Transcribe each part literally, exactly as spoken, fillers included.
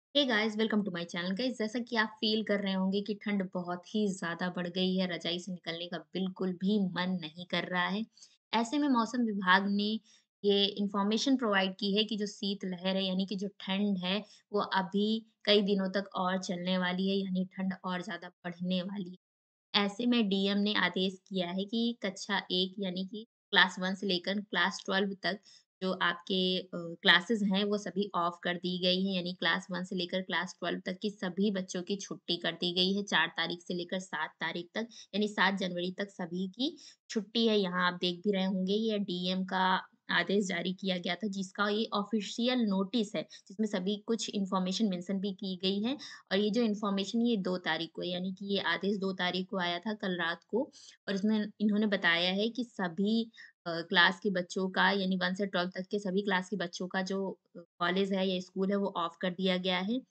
Hey guys welcome to my channel guys. जैसा कि आप फील कर रहे होंगे कि ठंड बहुत ही ज़्यादा बढ़ गई है, रज़ाई से निकलने का बिल्कुल भी मन नहीं कर रहा है। ऐसे में मौसम विभाग ने ये इन्फॉर्मेशन प्रोवाइड की है कि जो शीत लहर है यानी कि जो ठंड है वो अभी कई दिनों तक और चलने वाली है, यानी ठंड और ज़्यादा बढ़ने वाली है। ऐसे में डीएम ने आदेश किया है कि कक्षा एक यानी कि क्लास वन से लेकर क्लास ट्वेल्व तक जो आपके अ, क्लासेस हैं वो सभी ऑफ कर दी गई हैं, यानी क्लास वन से लेकर क्लास ट्वेल्व तक की सभी बच्चों की छुट्टी कर दी गई है चार तारीख से लेकर सात तारीख तक, यानी सात जनवरी तक सभी की छुट्टी है। यहाँ आप देख भी रहे होंगे ये डीएम का आदेश जारी किया गया था, जिसका ये ऑफ़िशियल नोटिस है, जिसमें सभी कुछ इन्फॉर्मेशन मेंशन भी की गई है। और ये जो इन्फॉर्मेशन ये दो तारीख को है, यानी कि ये आदेश दो तारीख को आया था कल रात को। और इसमें इन्होंने बताया है कि सभी अ, क्लास के बच्चों का यानी वन से ट्वेल्व तक के सभी क्लास के बच्चों का जो अ, कॉलेज है या स्कूल है वो ऑफ कर दिया गया है।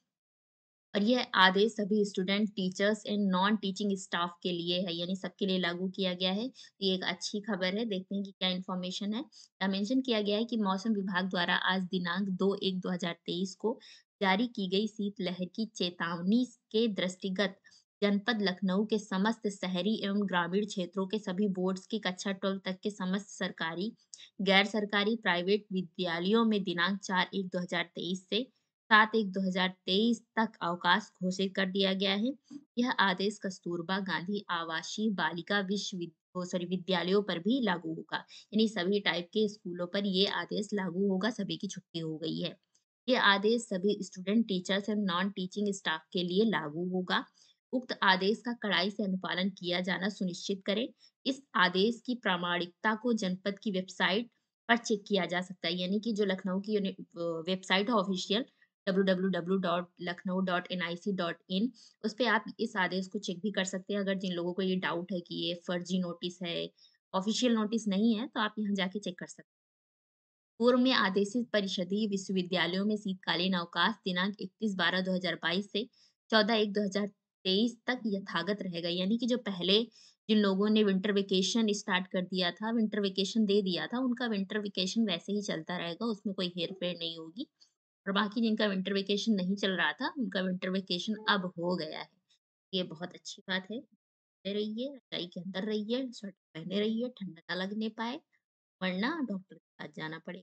और यह आदेश सभी student, teachers and non teaching staff के लिए है, यानी सबके लिए लागू किया गया है। तो ये एक अच्छी खबर है, देखते हैं कि क्या इन्फॉर्मेशन है। यहाँ मेंशन किया गया है कि मौसम विभाग द्वारा आज दिनांक दो एक दो हज़ार तेईस को जारी की गई शीतलहर की चेतावनी के दृष्टिगत जनपद लखनऊ के समस्त शहरी एवं ग्रामीण क्षेत्रों के सभी बोर्ड्स की कक्षा ट्वेल्व तक के समस्त सरकारी, गैर सरकारी, प्राइवेट विद्यालयों में दिनांक चार एक दो हज़ार तेईस से सात एक दो हज़ार तेईस तक अवकाश घोषित कर दिया गया है। यह आदेश कस्तूरबा गांधी आवासीय बालिका विश्वविद ओ सॉरी विद्यालयों पर भी लागू होगा। यानी सभी टाइप के स्कूलों पर ये आदेश लागू होगा, सभी की छुट्टी हो गई है। ये आदेश सभी स्टूडेंट, टीचर्स और नॉन टीचिंग स्टाफ के लिए लागू होगा। उक्त आदेश का कड़ाई से अनुपालन किया जाना सुनिश्चित करें। इस आदेश की प्रामाणिकता को जनपद की वेबसाइट पर चेक किया जा सकता है, यानी कि जो लखनऊ की यूनि अ, वेबसाइट है official W W W dot Lucknow dot N I C dot in, उस पे आप इस आदेश को चेक भी कर सकते हैं। अगर जिन लोगों को ये डाउट है कि ये फर्जी नोटिस है, ऑफिशियल नोटिस नहीं है, तो आप यहाँ जाके चेक कर सकते हैं। पूर्व में आदेशित परिषदीय विश्वविद्यालयों में शीतकालीन अवकाश दिनांक इकतीस बारह दो हज़ार बाईस से चौदह एक दो हज़ार तेईस तक यथावत रहेगा। यानी कि जो पहले जिन लोगों ने विंटर वेकेशन स्टार्ट कर दिया था, विंटर वेकेशन दे दिया था, उनका विंटर वेकेशन वैसे ही चलता रहेगा, उसमें कोई हेर-फेर नहीं होगी। और बाकी जिनका विंटर वेकेशन नहीं चल रहा था, उनका विंटर वेकेशन अब हो गया है। ये बहुत अच्छी बात है। घरे रहिए, रज़ाई के अंदर रहिए, स्वेटर पहने रहिए, ठंड ना लगने पाए, वरना डॉक्टर के पास जाना पड़ेगा।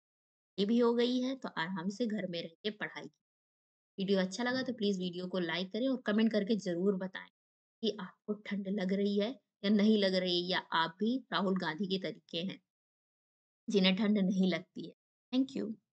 ये भी हो गई है तो आराम से घर में रह के पढ़ाई कीजिए। वीडियो अच्छा लगा तो प्लीज़ वीडियो को लाइक करें और कमेंट करके ज़रूर बताएँ कि आपको ठंड लग रही है या नहीं लग रही है, या आप भी राहुल गांधी के तरीके हैं, जिन्हें ठंड नहीं लगती है। Thank you.